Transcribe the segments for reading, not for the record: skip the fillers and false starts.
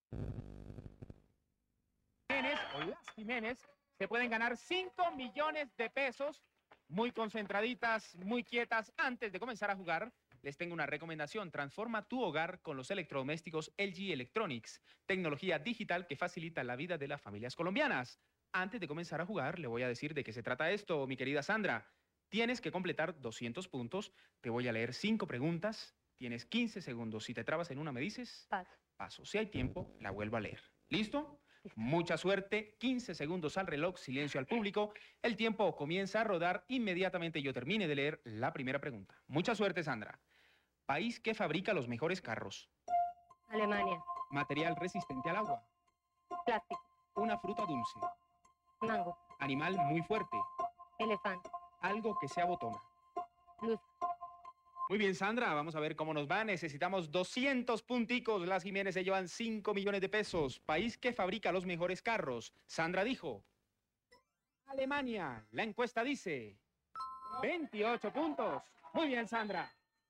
Jiménez o las Jiménez se pueden ganar 5 millones de pesos. Muy concentraditas, muy quietas. Antes de comenzar a jugar, les tengo una recomendación. Transforma tu hogar con los electrodomésticos LG Electronics, tecnología digital que facilita la vida de las familias colombianas. Antes de comenzar a jugar, le voy a decir de qué se trata esto, mi querida Sandra. Tienes que completar 200 puntos. Te voy a leer 5 preguntas. Tienes 15 segundos. Si te trabas en una, me dices. Paso. Paso. Si hay tiempo, la vuelvo a leer. ¿Listo? Listo. Mucha suerte. 15 segundos al reloj. Silencio al público. El tiempo comienza a rodar inmediatamente yo termine de leer la primera pregunta. Mucha suerte, Sandra. País que fabrica los mejores carros. Alemania. Material resistente al agua. Plástico. Una fruta dulce. Mango. Animal muy fuerte. Elefante. Algo que se abotona. Luz. Muy bien, Sandra, vamos a ver cómo nos va. Necesitamos 200 punticos. Las Jiménez se llevan 5 millones de pesos. País que fabrica los mejores carros. Sandra dijo. Alemania. La encuesta dice. 28 puntos. Muy bien, Sandra.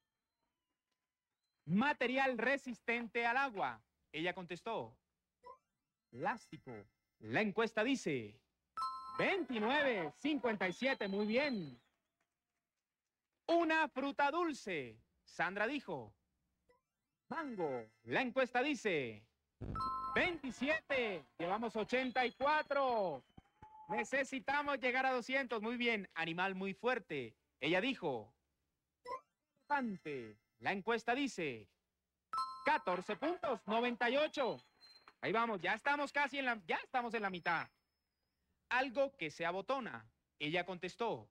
Material resistente al agua. Ella contestó. Plástico. La encuesta dice. 29, 57. Muy bien. Una fruta dulce. Sandra dijo. Mango. La encuesta dice. 27. Llevamos 84. Necesitamos llegar a 200. Muy bien. Animal muy fuerte. Ella dijo. Elefante. La encuesta dice. 14 puntos. 98. Ahí vamos. Ya estamos casi ya estamos en la mitad. Algo que se abotona. Ella contestó.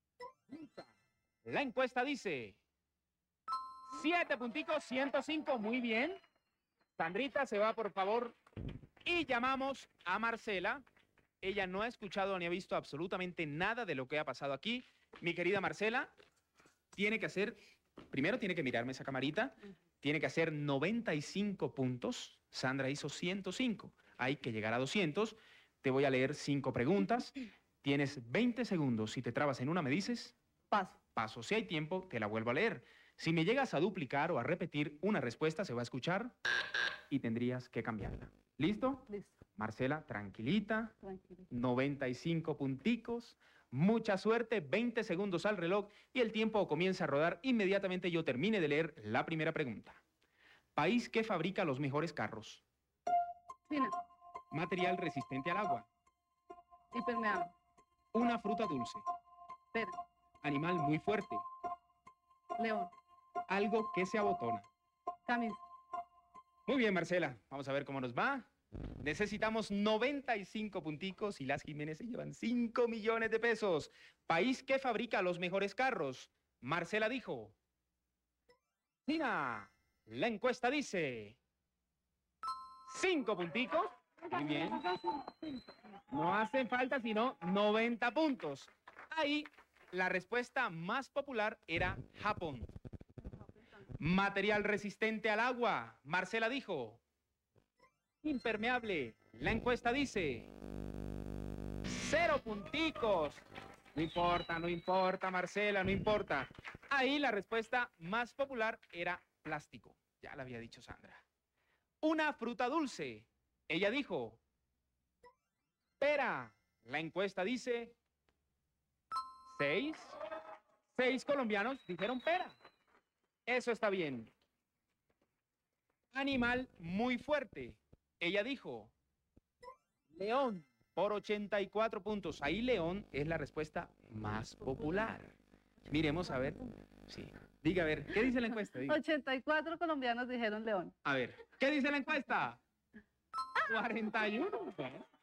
La encuesta dice 7 punticos, 105, muy bien. Sandrita se va, por favor. Y llamamos a Marcela. Ella no ha escuchado ni ha visto absolutamente nada de lo que ha pasado aquí. Mi querida Marcela, tiene que hacer, primero tiene que mirarme esa camarita, tiene que hacer 95 puntos. Sandra hizo 105. Hay que llegar a 200. Te voy a leer 5 preguntas. Tienes 20 segundos. Si te trabas en una, me dices. Paso. Paso. Si hay tiempo, te la vuelvo a leer. Si me llegas a duplicar o a repetir una respuesta, se va a escuchar y tendrías que cambiarla. ¿Listo? Listo. Marcela, tranquilita. Tranquilo. 95 punticos. Mucha suerte. 20 segundos al reloj y el tiempo comienza a rodar inmediatamente yo termine de leer la primera pregunta. País que fabrica los mejores carros. China. Material resistente al agua. Impermeable. Una fruta dulce. Pera. Animal muy fuerte. León. Algo que se abotona. Camisa. Muy bien, Marcela. Vamos a ver cómo nos va. Necesitamos 95 punticos y las Jiménez se llevan 5 millones de pesos. País que fabrica los mejores carros. Marcela dijo. China. La encuesta dice. 5 punticos. Muy bien. No hacen falta sino 90 puntos. Ahí la respuesta más popular era Japón. Material resistente al agua. Marcela dijo. Impermeable. La encuesta dice. 0 punticos. No importa, Marcela, no importa. Ahí la respuesta más popular era plástico. Ya la había dicho Sandra. Una fruta dulce. Ella dijo. Pera. La encuesta dice. 6. 6 colombianos dijeron pera. Eso está bien. Animal muy fuerte. Ella dijo. León. Por 84 puntos. Ahí león es la respuesta más popular. Miremos a ver. Sí. Diga a ver, ¿qué dice la encuesta? Diga. 84 colombianos dijeron león. A ver, ¿qué dice la encuesta? 41.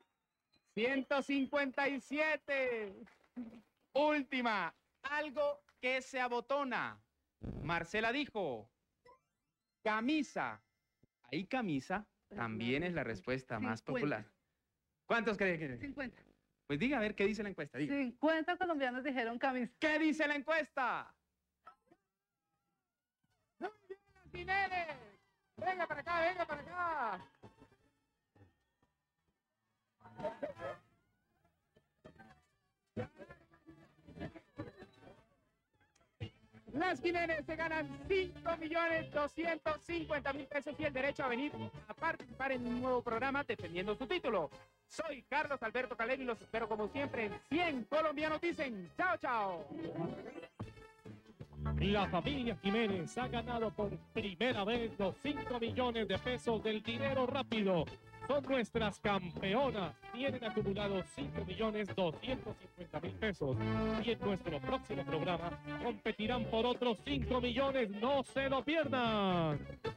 157. Última. Algo que se abotona. Marcela dijo. Camisa. Ahí camisa también es la respuesta más 50. popular. ¿Cuántos creen que? 50. Pues diga a ver qué dice la encuesta. Diga. 50 colombianos dijeron camisa. ¿Qué dice la encuesta? ¡Muy bien, las Jiménez! ¡Venga para acá, venga para acá! Las Jiménez se ganan 5.250.000 pesos y el derecho a venir a participar en un nuevo programa defendiendo su título. Soy Carlos Alberto Calero y los espero como siempre en 100 colombianos dicen. ¡Chao, chao! La familia Jiménez ha ganado por primera vez los 5 millones de pesos del dinero rápido. Son nuestras campeonas. Tienen acumulados 5.250.000 pesos. Y en nuestro próximo programa competirán por otros 5 millones. ¡No se lo pierdan!